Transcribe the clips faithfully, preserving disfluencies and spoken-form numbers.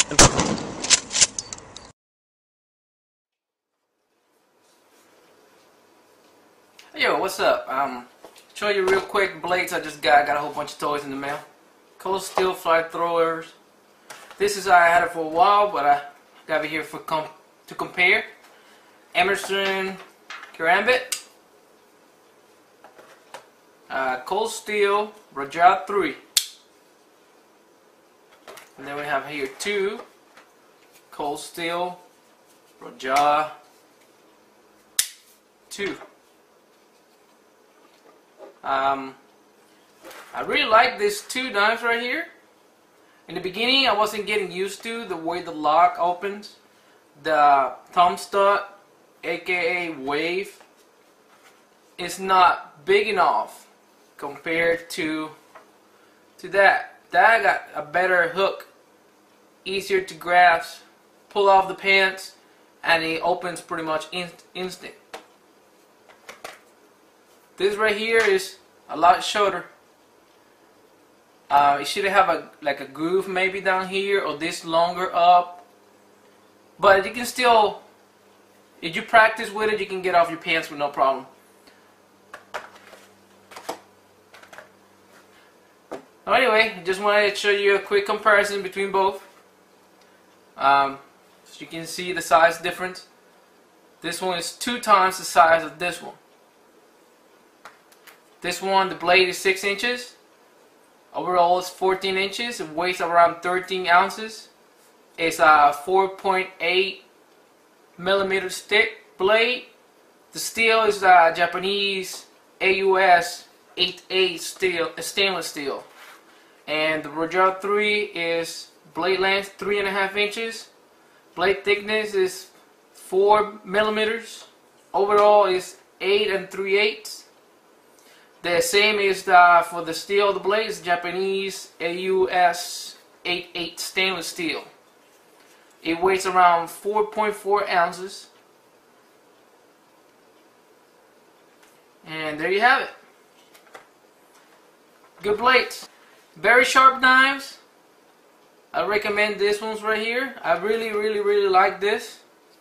Yo, what's up? Um, show you real quick blades I just got. I got a whole bunch of toys in the mail. Cold Steel Flamethrowers. This is I had it for a while, but I got it here for com to compare. Emerson Karambit, uh, Cold Steel Rajah three, and then we have here two Cold Steel Rajah two. Um, I really like these two knives right here. In the beginning, I wasn't getting used to the way the lock opens. The thumb stud, aka Wave, is not big enough compared to to that. That got a better hook, easier to grasp, pull off the pants, and it opens pretty much inst instant. This right here is a lot shorter. Uh, it should have a like a groove maybe down here, or this longer up. But you can still, if you practice with it, you can get off your pants with no problem. So anyway, just wanted to show you a quick comparison between both. Um, so you can see the size difference. This one is two times the size of this one. This one, the blade is six inches. Overall, it's fourteen inches. It weighs around thirteen ounces. It's a four point eight millimeter stick blade. The steel is a Japanese A U S eight eight steel, stainless steel. And the Rajah three is blade length three and a half inches. Blade thickness is four millimeters. Overall, is eight and three eighths. The same is the, for the steel of the blade is Japanese A U S eight eight stainless steel. It weighs around four point four ounces. And there you have it. Good blades. Very sharp knives. I recommend this ones right here. I really, really, really like this.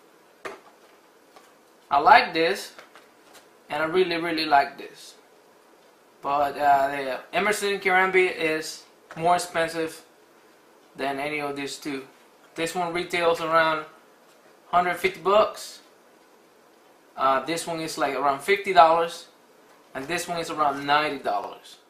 I like this. And I really, really like this. But uh, the Emerson Karambit is more expensive than any of these two. This one retails around one hundred fifty bucks. Uh, this one is like around fifty dollars, and this one is around ninety dollars.